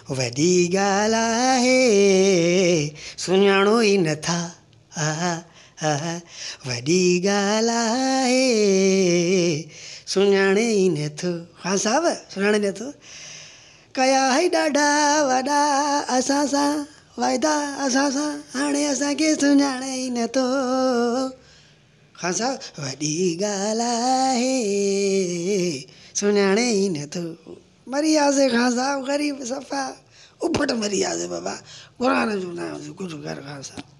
वॾी ॻाल्हि आहे सुञाणो ई नथा वॾी ॻाल्हि आहे सुञाणे ई नथो ख़ान साहब सुञाणे नथो कया है ॾाढा वॾा असां सां वाइदा असां सां हाणे असांखे सुञाणे ई नथो ख़ान साहब वॾी ॻाल्हि आहे सुञाणे ई नथो मरी वियासीं ख़ान साहब ग़रीब सफ़ा उफट मरी वियासीं बाबा क़ुर जो नाम कुझु कर ख़ान साहब